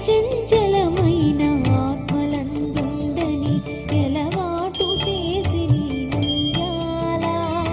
చంచలమైన ఆత్మలందుండని ఎలవాటు చేసి నీనుయ్యాలా.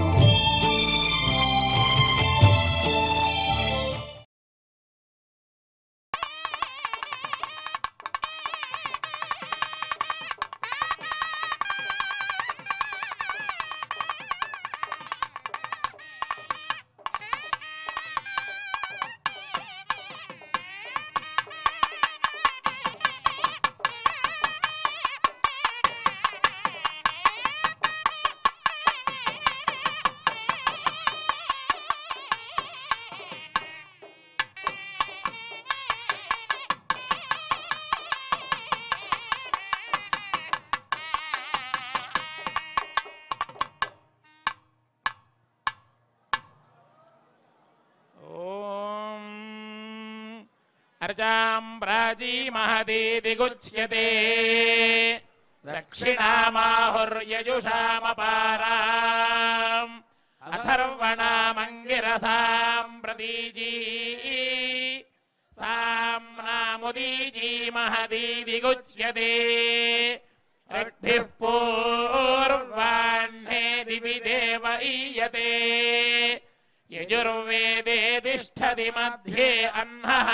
अर्चां प्राची महतीति गुच्यते दक्षिणामाहुर्यजुषामपाराम् अथर्वणामङ्गिरसां प्रतीची साम्नामुदीची महतीति गुच्यते ऋग्भिः पूर्वाह्ने दिवि देव ईयते यजुर्वेदे तिष्ठति मध्ये अन्नः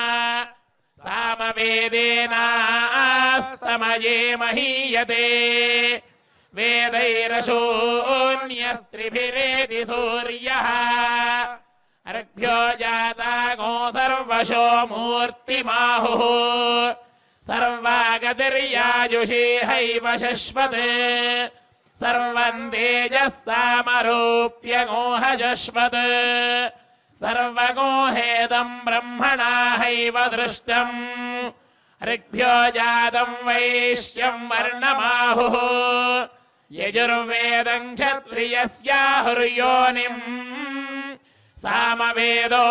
सामवेदेनास्तमये महीयते वेदैरशून्यस्त्रिभिरेति सूर्यः अर्घ्यो जातागो सर्वशो मूर्तिमाहुः सर्वागतिर्याजुषी हैव शश्वत् सर्वं तेजः सामरूप्य गोह शश्वत् सर्वगोहेदं ब्रह्मणा हैव दृष्टम् ऋग्भ्यो जातं वैश्यं वर्णमाहुः यजुर्वेदं क्षत्रियस्याहुर्योनिम् सामवेदो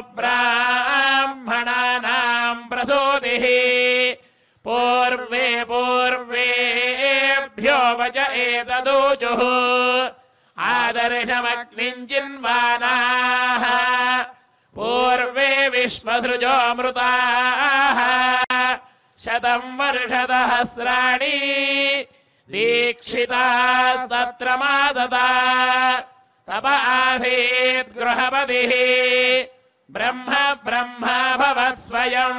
ब्राह्मणानां प्रसूतिः पूर्वे पूर्वेभ्यो वच एतदूचुः आदर्शमग्निञ्चिन्वानाः पूर्वे विश्वसृजोऽमृताः शतं वर्षसहस्राणि दीक्षिताः सत्रमादता तप आसीत् गृहपतिः ब्रह्म ब्रह्माभवत् स्वयं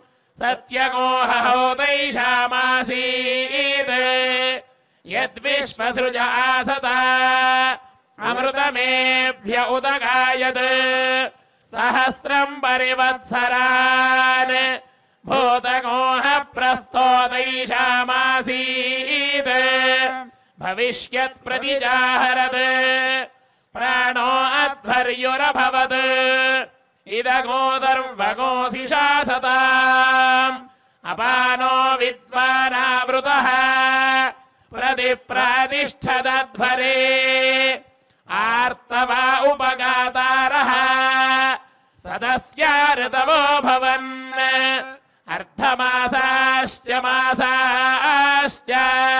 सत्यगोहौतैषामासीत् यद्विश्वसृज आसता अमृतमेभ्य उदगायत् सहस्रं परिवत्सरान् भूतगोह प्रस्तोतैषामासीत् भविष्यत् प्रतिजाहरत् प्राणो अध्वर्युरभवत् इदगोदर्वगोऽसिषासताम् अपानो विद्वानावृतः प्रतिप्रातिष्ठदध्वरे आर्तवा उपगातारः सदस्या ऋतवो भवन् अर्धमासाश्च मासाश्च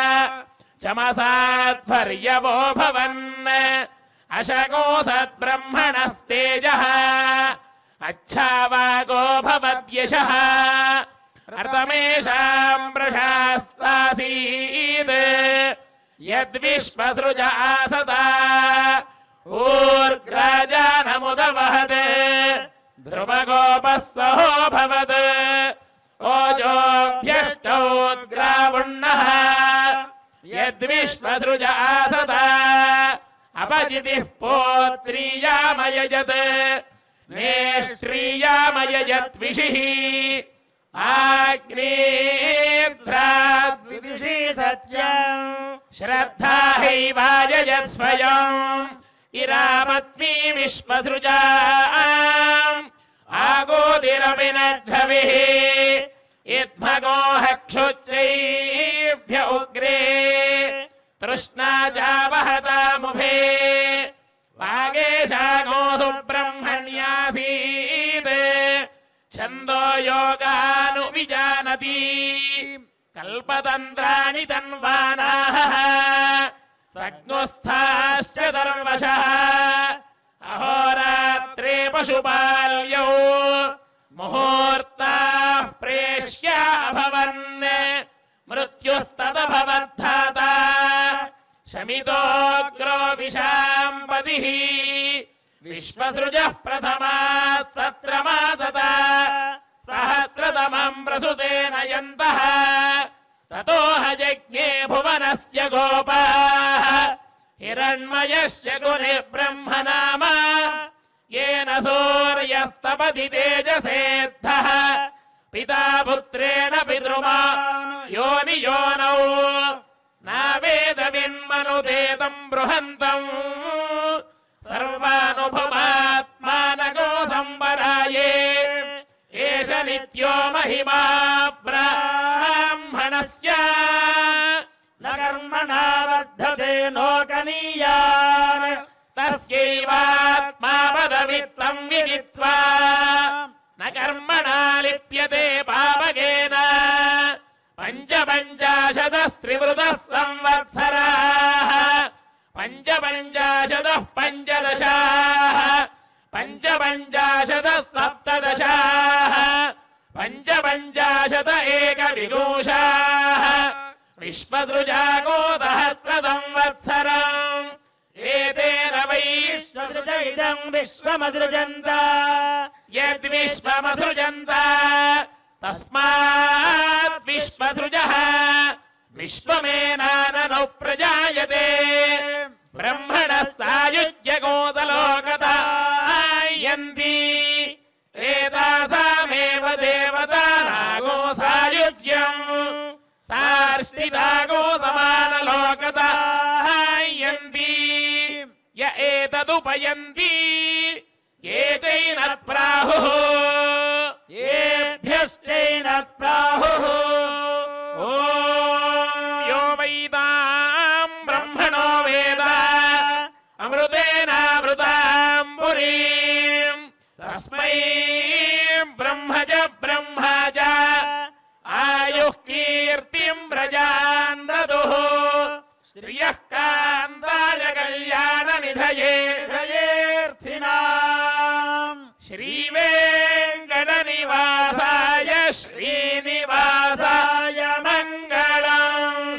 चमसाध्वर्यवो भवन् अशगो सद्ब्रह्मणस्तेजः अच्छावागो भवद्यशः अर्तमेषां प्रशास्तासीत् यद्विश्वसृज आसता ऊर्ग्राजानमुदवहत् ध्रुवगोपः सहो भवत् ओजोभ्यष्टोद्ग्रावुण्णः यद्विश्वसृज आसता अपजितिः पोत्रीयामयजत् नेष्ट्रीयामयजत् विषिः आग्नेद्राद्विदुषी सत्यं श्रद्धा हैवायजत् स्वयं इरामत्मी विश्वसृजा आगोदिरपि नद्धविः इद्भगोः क्षुच्चैभ्य उग्रे तृष्णा चावहतामुभे वागेशागोधु ब्रह्मण्यासीत् छन्दो योगानुविजानति कल्पतन्त्राणि तन्वानाः सग्नुस्थाश्च दर्वशः अहोरात्रे पशुपाल्यौ मुहूर्ताः ప్రేష్య అభవన్ మృత్యుస్తదభవద్ధాతా శమితోగ్రో విశాంపతిః విశ్వసృజః ప్రథమా సత్రమాసత సహస్రతమం ప్రసుతేన యంతః తతోహ జజ్ఞే భువనస్య గోపాః హిరణ్మయస్య గుణే బ్రహ్మనామ येन सूर्यस्तपति तेजसेद्धः पिता पुत्रेण पितृमा योनियोनौ नावेदविन्मनुते तं बृहन्तम् सर्वानुभवात्मानको संवराये एष नित्यो महिमा ब्राह्मणस्य न कर्मणा वर्धते नोकनीयान् तस्यैवात्मा पदवित्तं विदित्वा न कर्मणा लिप्यते पावकेन पञ्चपञ्चाशतस्त्रिवृतः संवत्सराः पञ्चपञ्चाशतः पञ्चदशाः पञ्चपञ्चाशतः सप्तदशाः पञ्चपञ्चाशत एकविंशाः विश्वसृजाको सहस्रसंवत्सरम् एतेन वैश्वसृज इदं विश्वमसृजन्त यद्विश्वमसृजन्त तस्मात् विश्वसृजः विश्वमेनाननु प्रजायते ब्रह्मणः सायुज्य गोसलोकतायन्ति एतासामेव देवतानागो सायुज्यम् सार्ष्टितागो समानलोकतायन्ति य एतदुपयन्ति ये चैनत्प्राहुः येभ्यश्चैनत्प्राहुः ॐ यो वैदां ब्रह्मणो वेद अमृतेनामृतां पुरीं तस्मै ब्रह्म च आयुः कीर्तिं प्रजान् ददुः श्रियः कान्ताय कल्याणनिधये धयेऽर्थिनाम् श्रीवेङ्कटनिवासाय श्रीनिवासाय मङ्गलम्।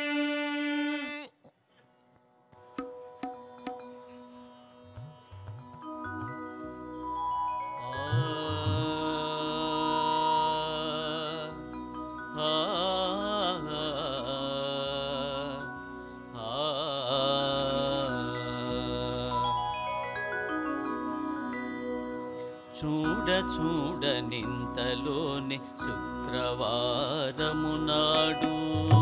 చూడ చూడ నింతలోని శుక్రవారము నాడు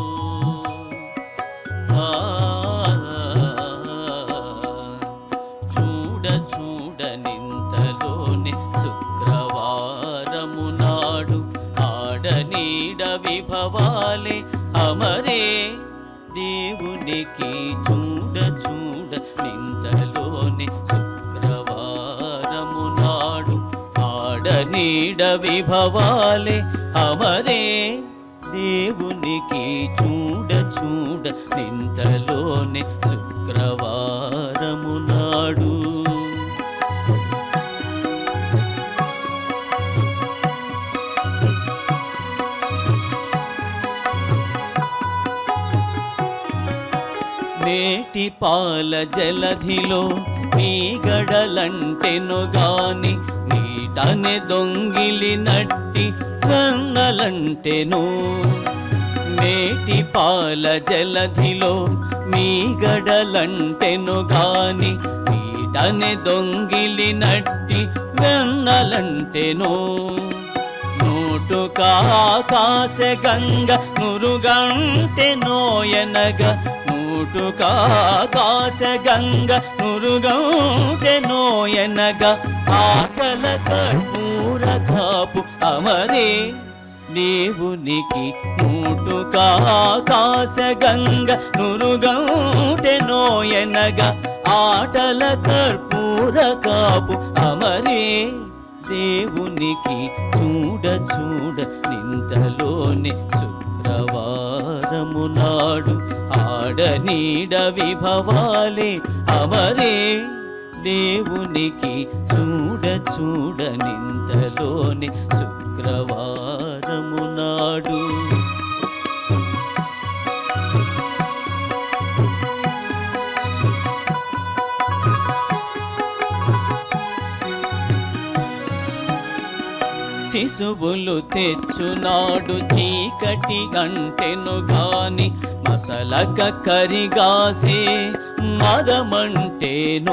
చూడ చూడ నింతలోని శుక్రవారము నాడు ఆడనీడ విభవాలే అమరే దేవునికి చూడ చూడ నింతలోని శుక్రవారము నాడు ఆడనీడ విభవాలే అమరే దేవునికి చూడ చూడ నింతలోని శుక్రవారము నాడు నేటి పాల జలధిలో మీగడలంటెను గాని నీటనే దొంగిలి నట్టి కన్నలంటెను నేటి పాల జలధిలో మీగడలంటెను గాని నీటనే దొంగిలి నట్టి వెన్నలంటెను నోటుకా ఆకాశ గంగ నురుగంటె నోయనగ నోటుకా ఆకాశ గంగ నురుగంటె నోయనగ ఆకల కర్పూర కాపు అమరే దేవునికి నోటుకా ఆకాశ గంగ నురుగంటె నోయనగ ఆటల కర్పూర కాపు అమరే దేవునికి చూడ చూడ నింతలోని శుక్రవారము నాడు ఆడనీడ విభవాలే అమరే దేవునికి చూడ చూడ నింతలోని శుక్రవారము శిశువులు తెచ్చునాడు చీకటి గంటెను గాని మసలక కరిగాసే మదమంటేను.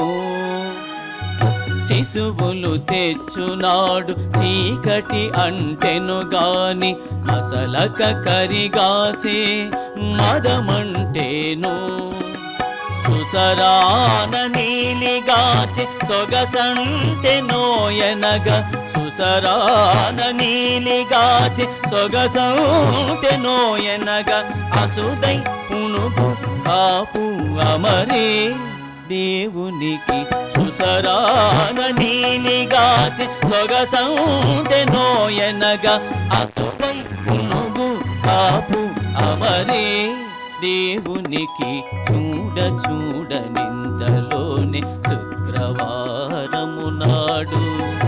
శిశువులు తెచ్చునాడు చీకటి అంటెను గాని మసలక కరిగాసే మదమంటేను. సుసరాన నీలిగాచి సొగసంటే నోయనగా సుసరాన నీలిగాచి సొగసంటే నోయనగా అసుదై పునుగు కాపు అమరే దేవునికి. సుసరాన నీలిగాచి సొగసంటే నోయనగా అసుదై పునుగు కాపు అమరే దేవునికి. చూడ చూడ నిందలోని శుక్రవారము నాడు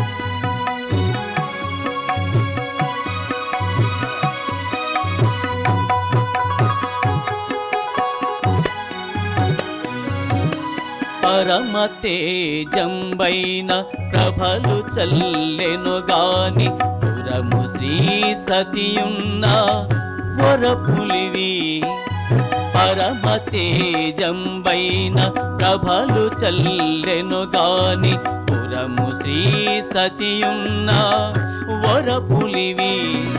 పరమ తేజంబైన ప్రభలు చల్లెను గాని పురము శ్రీ సతియున్న వరపులివి. పరమ తేజంబైన ప్రభలు చల్లెను గాని పురము శ్రీ సతియున్న వరపులివి.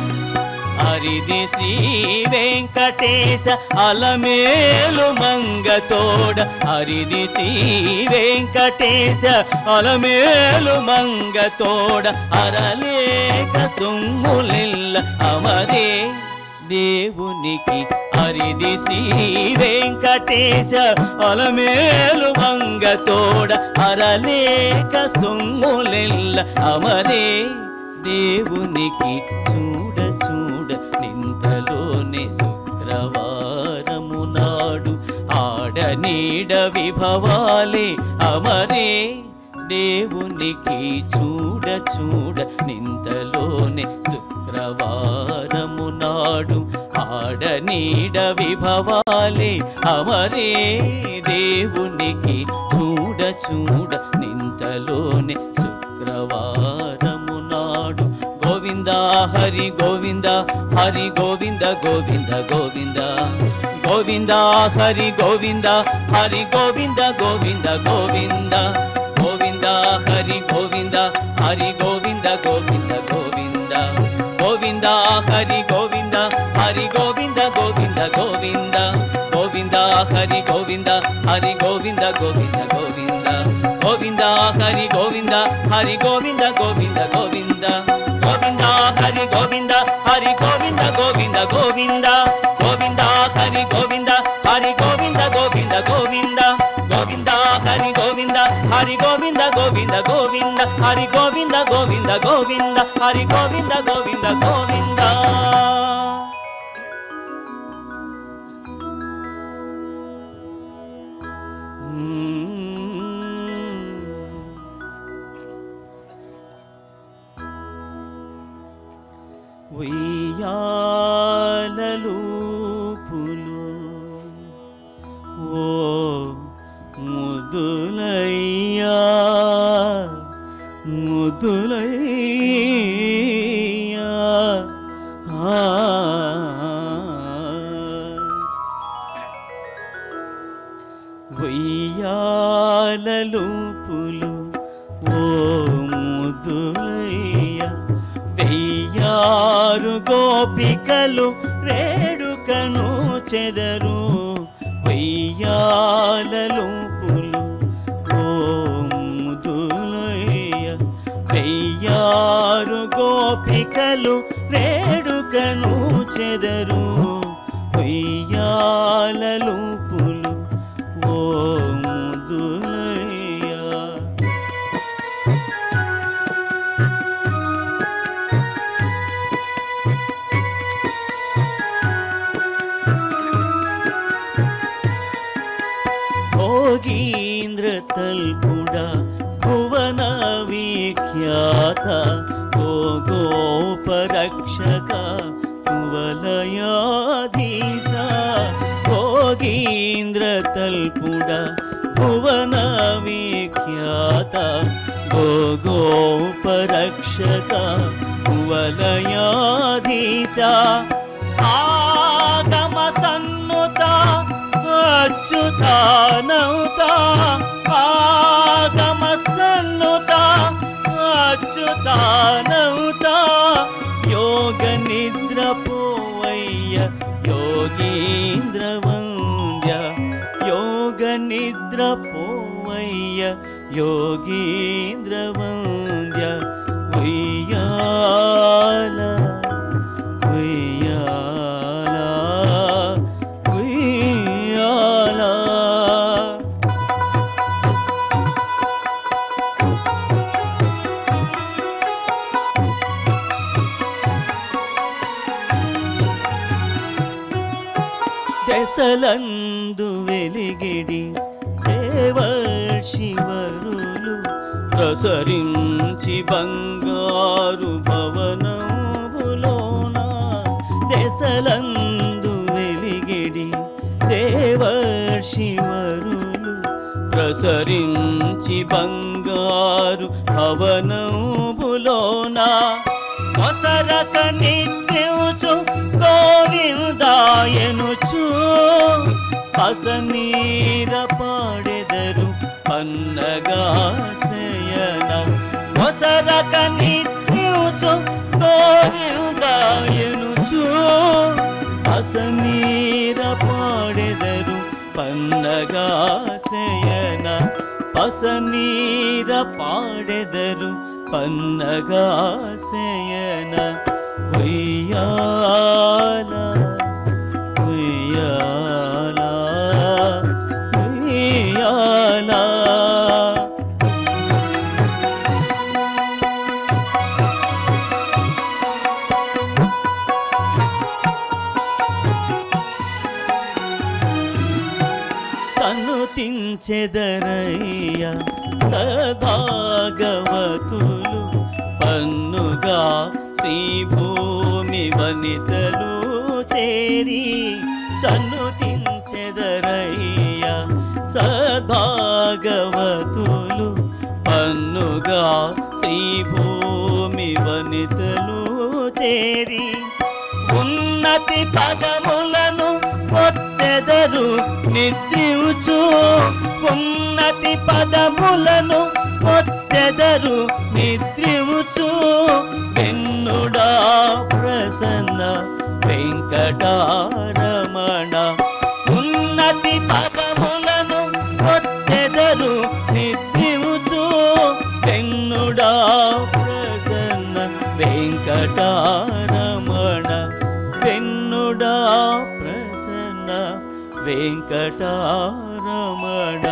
అరిది శ్రీ వెంకటేశ అలమేలు మంగతోడ. అరిది శ్రీ వెంకటేశ అలమేలు మంగతోడ. అరలేక సొమ్ములిల్ల అమరే దేవునికి. అరిది శ్రీ వెంకటేశ అలమేలు మంగతోడ. అరలేక సొమ్ములిల్ల అమరే దేవునికి. చూడ చూడ నింతలోనే శుక్రవారము నాడు ఆడనీడ విభవాలే అమరే దేవునికి. చూడ చూడ నింతలోనే శుక్రవారము నాడు ఆడనీడ విభవాలే అమరే దేవునికి. చూడ చూడ నింతలోనే శుక్రవారము నాడు. గోవింద హరి గోవింద హరి గోవింద గోవింద గోవింద గోవింద హరి గోవింద హరి గోవింద గోవింద గోవింద గోవింద హరి గోవింద హరి గోవింద గోవింద గోవింద గోవింద హరి గోవింద హరి గోవింద గోవింద గోవింద గోవింద హరి గోవింద హరి గోవింద గోవింద గోవింద గోవింద హరి గోవింద హరి గోవింద గోవింద గోవింద గోవింద హరి గోవింద హరి గోవింద గోవింద గోవింద గోవింద హరి గోవింద హరి గోవింద గోవింద గోవింద గోవింద హరి గోవింద హరి గోవింద గోవింద గోవింద హరి గోవింద గోవింద గోవింద హరి గోవింద గోవింద గోవింద. ఉయ్యాలలూపులు ఓ ముదులయ్యా ముదులయ్యా ఉయ్యాలలూపులు ఓ ముదులయ్యా. వెయ్యారు గోపికలు రేడుకను చెదరు. వెయ్యాలలూపులు ఓ ముదులయ్య. వెయ్యారు గోపికలు రేడుకను చెదరు. వెయ్యాలలూపులు ఓ ముదులయ్య. భోగీంద్ర తల్పుడ భువన విఖ్యాత గోపరక్షక కువలయాధీశ. భోగీంద్ర తల్పుడ భువన విఖ్యాత గోపరక్షక కువలయాధీశ ఆగమ సన్నుత అచ్యుతానౌత ఆగమ సన్నుత అచ్యుతానౌత యోగ నిద్ర పోవయ్య యోగీంద్ర వంద్య యోగ నిద్ర పోవయ్య యోగీంద్ర వంద్య ఉయ్యాల ఉయ్యాల ఉయ్యాల. దశలందు వెలిగిడి దేవర్షివరులు ప్రసరించి బంగారు భవనములోన దశలందు వెలిగిడి దేవర్షివరులు ప్రసరించి బంగారు భవనములోన కొసరక నిత్యుచు గోవిందాయనుచు పసమీర పాడెదరు పన్నగా శయన కొసరక నిత్యుచు గోవిందాయనుచు పసమీర పాడెదరు పన్నగా శయన పసమీర పాడెదరు పన్నగా శయన ఉయ్యాల ఉయ్యాల ఉయ్యాల. సన్నుతించెదరయ్య సద్భాగవతులు పన్నుగా శ్రీభూమి వనితలు చేరి సన్నుతించెదరయ్య సద్భాగవతులు పన్నుగా శ్రీభూమి వనితలు చేరి ఉన్నతి పదములను పొత్తెదరు నిద్రించు ఉన్నతి పదములను పొత్తెదరు నిద్రించు వెన్నుడా ప్రసన్న వెంకటారమణ ఉన్నతి పదములను పొత్తెదరు నిద్రించు వెన్నుడా ప్రసన్న వెంకటారమణ వెన్నుడా ప్రసన్న వెంకటారమణ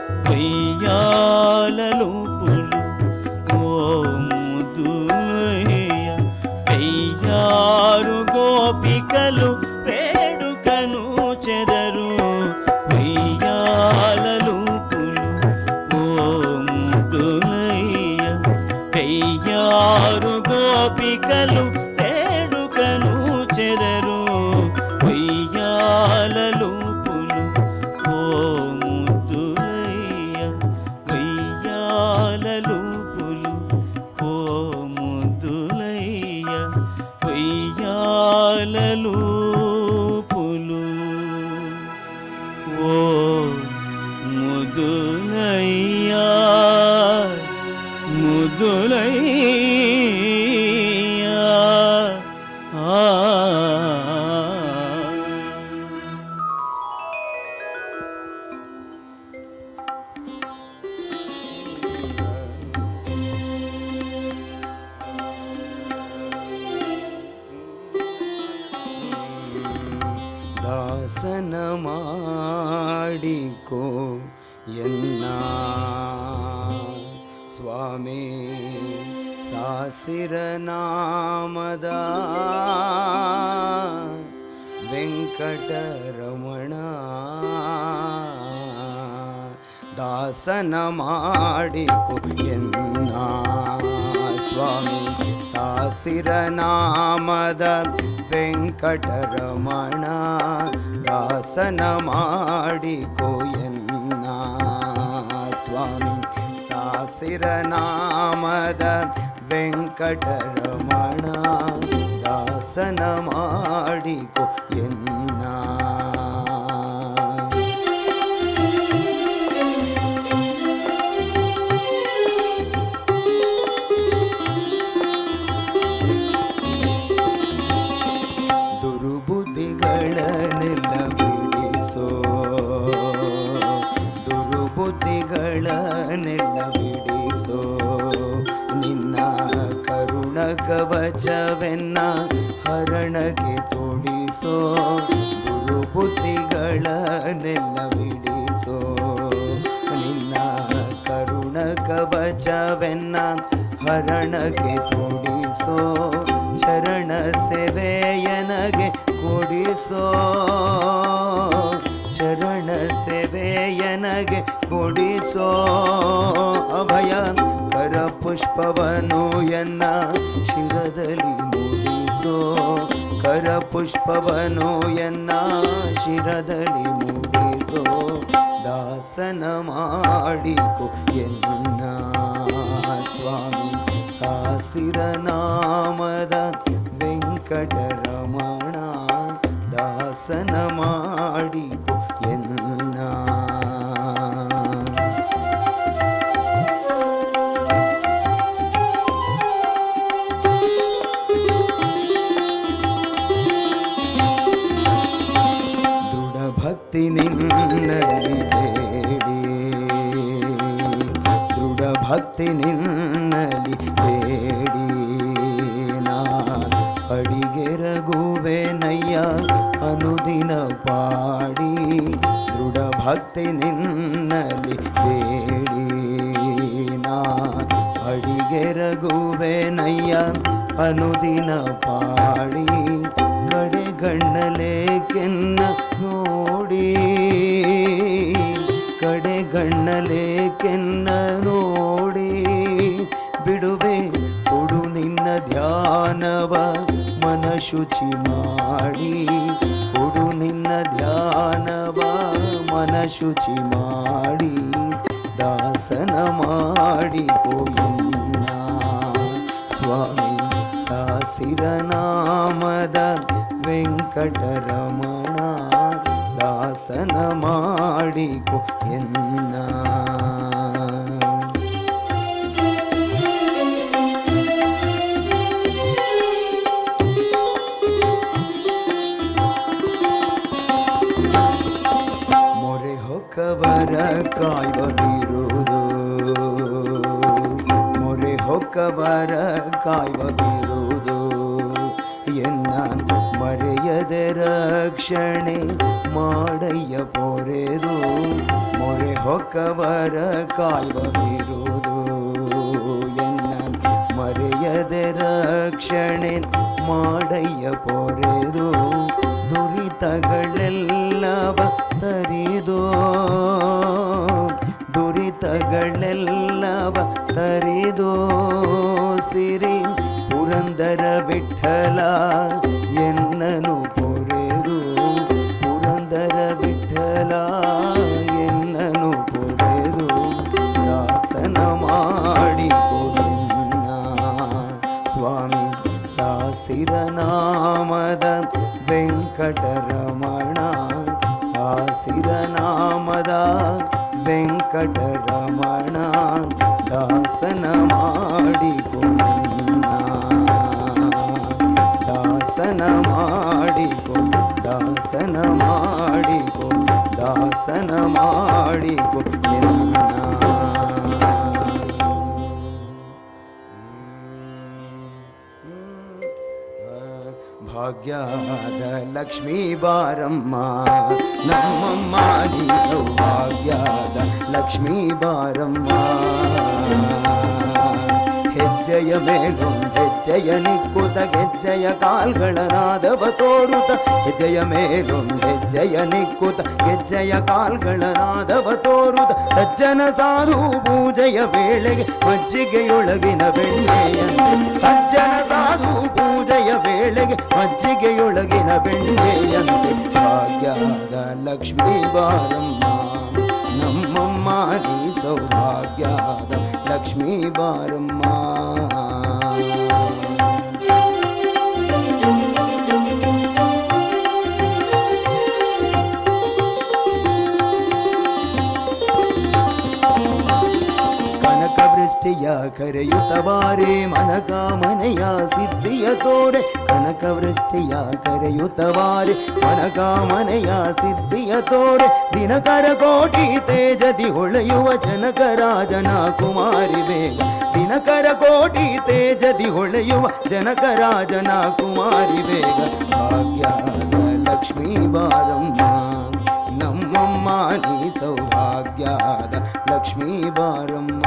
వెయ్యాలూపులు ఓ ముద్దులయ్య వెయ్యారు గోపికలు వేడుకను చెదరు వెయ్యాలూపులు ఓ ముద్దులయ్య వెయ్యారు గోపికలు వేడుకను చెదరు వెయ్యాలూపులు ఓ ముద్దులయ్య వెయ్యాలూపులు ఓ ముద్దులయ్య వెయ్యాలూపులు ఓ ముద్దులయ్య ముద్దులయ్య ఆ. ದಾಸನ ಮಾಡಿಕೋ ಎನ್ನ ಸ್ವಾಮಿ ಸಾಸಿರನಾಮದ ವೆಂಕಟರಮಣ ದಾಸನ ಮಾಡಿಕೋ ಎನ್ನ ಸ್ವಾಮಿ ಸಾಸಿರನಾಮದ ವೆಂಕಟರಮಣ ದಾಸನ ಮಾಡಿಕೋ ಎನ್ನ ಸ್ವಾಮಿ ಸಾಸಿರನಾಮದ ವೆಂಕಟರಮಣ ದಾಸನ ಮಾಡಿಕೊ ಎನ್ನ. ದುರ್ಬುದ್ಧಿಗಳನ್ನೆಲ್ಲ ಬಿಡಿಸೋ, ದುರ್ಬುದ್ಧಿಗಳನ್ನೆಲ್ಲ ಬಿಡಿಸೋ, ನಿನ್ನ ಕರುಣ ಕವಚವೆನ್ನ ಹರಣಗೆ ತೊಡಿಸೋ. ದುರ್ಬುದ್ಧಿಗಳನ್ನೆಲ್ಲ ಬಿಡಿಸೋ, ನಿನ್ನ ಕರುಣ ಕವಚವೆನ್ನ ಹರಣಗೆ ತೊಡಿಸೋ. ಚರಣ ಸೇವೆಯನಗೆ ಕೊಡಿಸೋ, ಚರಣ ಸೇವೆಯನಗೆ ಕೊಡಿಸೋ. ಅಭಯ ಕರ ಪುಷ್ಪವನು ಎನ್ನ ಶಿರದಲ್ಲಿ ಮೂಡಿಸೋ, ಕರ ಪುಷ್ಪವನು ಎನ್ನ ಶಿರದಲ್ಲಿ ಮೂಡಿಸೋ. ದಾಸನ ಮಾಡಿಕೊ ಎನ್ನ ಸ್ವಾಮಿ ಸಾಸಿರ ನಾಮದ ವೆಂಕಟರಮಣ ದಾಸನ ಮಾಡಿಕೊ ಎನ್ನ. ದೃಢ ಭಕ್ತಿ ನಿನ್ನಲ್ಲಿ ಬೇಡಿ, ದೃಢ ಭಕ್ತಿ ನಿನ್ನಲ್ಲಿ ಬೇಡಿ, ಅಡಿಗೆರಗುವೆನಯ್ಯ ಅನುದಿನ ಪಾಡಿ. ದೃಢ ಭಕ್ತಿ ನಿನ್ನಲ್ಲಿ ಬೇಡಿ, ಅಡಿಗೆರಗುವೆನಯ್ಯ ಅನುದಿನ ಪಾಡಿ. ಕಡೆಗಣ್ಣಲೆ ಕೆನ್ನ ನೋಡಿ, ಕಡೆಗಣ್ಣಲೆ ಕೆನ್ನ ನೋಡಿ. ಬಿಡುವೆ ಕೊಡು ನಿನ್ನ ಧ್ಯಾನವ ಮನ ಶುಚಿ ಮಾಡಿ, ಕೊಡು ನಿನ್ನ ಧ್ಯಾನವ ಮನ ಶುಚಿ ಮಾಡಿ. ದಾಸನ ಮಾಡಿಕೊ ಎನ್ನ ಸ್ವಾಮಿ ಸಾಸಿರ ನಾಮದ ವೆಂಕಟರಮಣ ದಾಸನ ಮಾಡಿಕೊ ಎನ್ನ. ಹೊಕ್ಕವರ ಕಾಯುವ ಬಿರುದು, ಮೊರೆ ಹೊಕ್ಕವರ ಕಾಯುವ ಬಿರುದು. ಎನ್ನ ಮರೆಯದೆ ರಕ್ಷಣೆ ಮಾಡಯ್ಯ ಪೊರೆದು. ಮೊರೆ ಹೊಕ್ಕವರ ಕಾಯುವ ಬಿರುದು. ಎನ್ನ ಮರೆಯದೆ ರಕ್ಷಣೆ ಮಾಡಯ್ಯ ಪೊರೆದು. ದುರಿತಗಳೆಲ್ಲವ ತರಿದೋ, ದುರಿತಗಳೆಲ್ಲವ ತರಿದೋ. ಸಿರಿ ಪುರಂದರ ವಿಠಲ ಎನ್ನನು ಪೊರೆದು. ಪುರಂದರ ವಿಠಲ ಎನ್ನನು ಪೊರೆದು. ದಾಸನ ಮಾಡಿಕೊ ಎನ್ನ ಸ್ವಾಮಿ ಸಾಸಿರ ನಾಮದ ವೆಂಕಟರಮಣ ಸಾಸಿರ ನಾಮದ ವೆಂಕಟರಮಣ ದಾಸನ ಮಾಡಿಕೊ ಎನ್ನ. ದಾಸನ ಮಾಡಿಕೊ, ದಾಸನ ಮಾಡಿಕೊ, ದಾಸನ ಮಾಡಿಕೊ ಎನ್ನ. ಭಾಗ್ಯದ ಲಕ್ಷ್ಮೀ ಬಾರಮ್ಮ ನಮ್ಮಮ್ಮ ನೀ ಸೌಭಾಗ್ಯದ ಲಕ್ಷ್ಮೀ ಬಾರಮ್ಮ. ಹೆಜ್ಜೆಯ ಮೇಲೊಂದು ಹೆಜ್ಜೆಯ ನಿಕ್ಕುತ ಗೆಜ್ಜೆಯ ಕಾಲ್ಗಳ ನಾದವ ತೋರುತ. ಹೆಜ್ಜೆಯ ಮೇಲೊಂದು ಹೆಜ್ಜೆಯ ನಿಕ್ಕುತ ಗೆಜ್ಜೆಯ ಕಾಲ್ಗಳ ನಾದವ ತೋರುತ. ಸಜ್ಜನ ಸಾಧು ಪೂಜೆಯ ವೇಳೆಗೆ ಮಜ್ಜಿಗೆಯೊಳಗಿನ ಬೆಣ್ಣೆಯಂತೆ. ಸಜ್ಜನ ಸಾಧು ಪೂಜೆಯ ವೇಳೆಗೆ ಮಜ್ಜಿಗೆಯೊಳಗಿನ ಬೆಣ್ಣೆಯಂತೆ. ಭಾಗ್ಯದ ಲಕ್ಷ್ಮೀ ಬಾರಮ್ಮ ನಮ್ಮಮ್ಮ ನೀ ಸೌಭಾಗ್ಯದ ಲಕ್ಷ್ಮೀ ಬಾರಮ್ಮ. ಕರೆಯುತ್ತ ಬಾರೆ ಮನಕಾಮನೆಯ ಸಿದ್ಧಿಯ ತೋರೆ ಕನಕವೃಷ್ಟಿಯ ಕರೆಯುತ್ತ ಬಾರೆ ಮನಕಾಮನೆಯ ಸಿದ್ಧಿಯ ತೋರೆ ದಿನಕರ ಕೋಟಿ ತೇಜದಿ ಹೊಳೆಯುವ ಜನಕರಾಜನ ಕುಮಾರಿ ಬೇಗ ದಿನಕರ ಕೋಟಿ ತೇಜದಿ ಹೊಳೆಯುವ ಜನಕರಾಜನ ಕುಮಾರಿ ಬೇಗ ಭಾಗ್ಯದ ಲಕ್ಷ್ಮೀ ಬಾರಮ್ಮ ನಮ್ಮಮ್ಮ ನೀ ಸೌಭಾಗ್ಯದ ಲಕ್ಷ್ಮೀ ಬಾರಮ್ಮ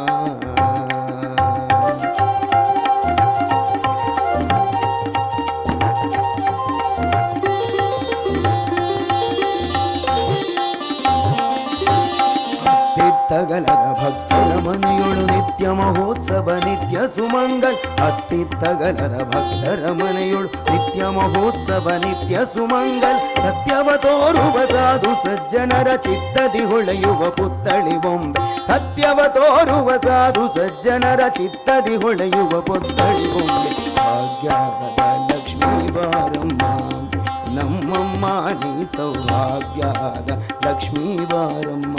ಅತ್ತಿತ್ತಗಲದ ಭಕ್ತರ ಮನೆಯೊಳು ನಿತ್ಯ ಮಹೋತ್ಸವ ನಿತ್ಯ ಸುಮಂಗಲ್ ಅತ್ತಿತ್ತಗಲದ ಭಕ್ತರ ಮನೆಯೊಳು ನಿತ್ಯ ಮಹೋತ್ಸವ ನಿತ್ಯ ಸುಮಂಗಲ್ ಸತ್ಯವ ತೋರುವ ಸಾಧು ಸಜ್ಜನರ ಚಿತ್ತದಿ ಹೊಳೆಯುವ ಪುತ್ತಳಿ ಬೊಂಬೆ ಸತ್ಯವ ತೋರುವ ಸಾಧು ಸಜ್ಜನರ ಚಿತ್ತದಿ ಹೊಳೆಯುವ ಪುತ್ತಳಿ ಬೊಂಬೆ ಭಾಗ್ಯದ ಲಕ್ಷ್ಮೀ ಬಾರಮ್ಮ ನಮ್ಮಮ್ಮ ನೀ ಸೌಭಾಗ್ಯದ ಲಕ್ಷ್ಮೀ ಬಾರಮ್ಮ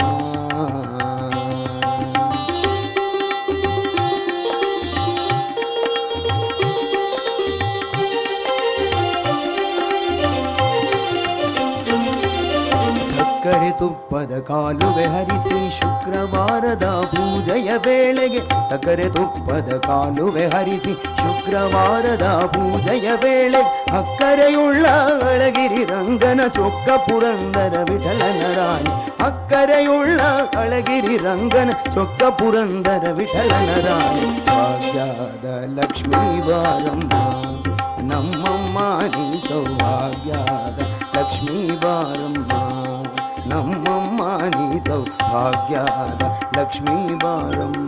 ಸಕ್ಕರೆ ತುಪ್ಪದ ಕಾಲುವೆ ಹರಿಸಿ ಶುಕ್ರವಾರದ ಪೂಜೆಯ ವೇಳೆಗೆ ಸಕ್ಕರೆ ತುಪ್ಪದ ಕಾಲುವೆ ಹರಿಸಿ ಶುಕ್ರವಾರದ ಪೂಜೆಯ ವೇಳೆ ಅಕ್ಕರೆಯುಳ್ಳ ಅಳಗಿರಿ ರಂಗನ ಚೊಕ್ಕ ಪುರಂದರ ವಿಠಲನ ರಾಣಿ ಅಕ್ಕರೆಯುಳ್ಳ ಅಳಗಿರಿ ರಂಗನ ಚೊಕ್ಕ ಪುರಂದರ ವಿಠಲನ ರಾಣಿ ಭಾಗ್ಯದ ಲಕ್ಷ್ಮೀ ಬಾರಮ್ಮ ನಮ್ಮಮ್ಮ ನೀ ಸೌಭಾಗ್ಯದ ಲಕ್ಷ್ಮೀ ಬಾರಮ್ಮ ನಮ್ಮಮ್ಮ ನೀ ಸೌಭಾಗ್ಯದ ಲಕ್ಷ್ಮೀ ಬಾರಮ್ಮ